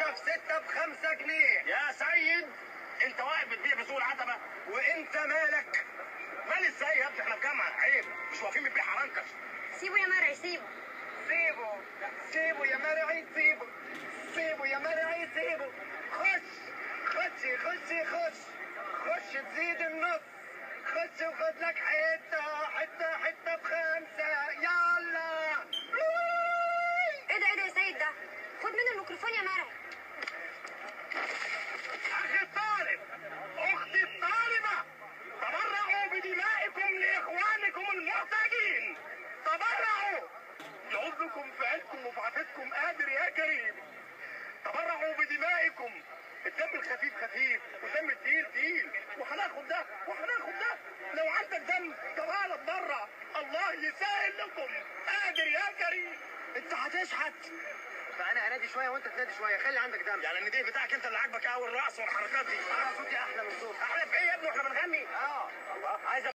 في 6 ب5 جنيه. يا سيد انت واقف بتبيع بسوق العتبه؟ وانت مالك؟ مال ازاي يا ابني؟ احنا في جامعه، عيب، مش واقفين بنبيع حرنكش. سيبه يا مرعي سيبه. سيبه يا مرعي سيبه. سيبه يا مرعي سيبه. خش تزيد النص. خش وخد لك حته ب5. يلا. ايه ده يا سيد ده؟ خد منه الميكروفون يا مرعي. اخي الطالب، اختي الطالبه، تبرعوا بدمائكم لاخوانكم المحتاجين. تبرعوا، يعوزكم في عزكم وفي عافيتكم قادر يا كريم. تبرعوا بدمائكم. الدم الخفيف خفيف والدم التقيل تقيل، وهناخد ده. لو عندك دم تعالى اتبرع، الله يسهل لكم، قادر يا كريم. انت هتشحت، فانا هنادي شويه وانت تنادي شويه. خلي عندك دم. يعني النديه بتاعك انت اللي عاجبك قوي، الرقص والحركات دي. انا صوتي احلى من صوتك.